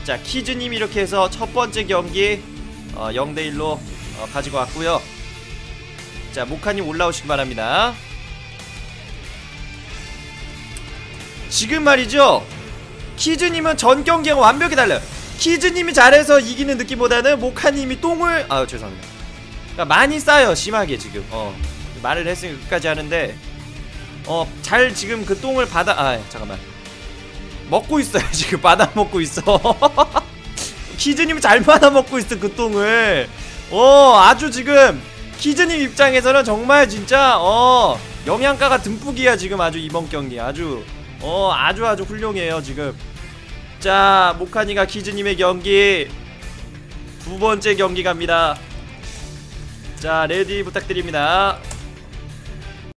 자, 키즈님이 이렇게 해서 첫 번째 경기 0대1로 가지고 왔고요. 자, 모카님 올라오시기 바랍니다. 지금 말이죠, 키즈님은 전 경기랑 완벽히 달라요. 키즈님이 잘해서 이기는 느낌보다는 모카님이 똥을 죄송합니다. 그러니까 많이 싸요, 심하게. 지금 말을 했으니까 끝까지 하는데 잘 지금 그 똥을 받아 잠깐만 먹고 있어요. 지금 받아 먹고 있어. 키즈님이 잘 받아 먹고 있어, 그 똥을. 아주 지금 키즈님 입장에서는 정말 진짜 영양가가 듬뿍이야. 지금 아주 이번 경기 아주 아주 훌륭해요 지금. 자, 모카니가 키즈님의 경기 두 번째 경기 갑니다. 자, 레디 부탁드립니다.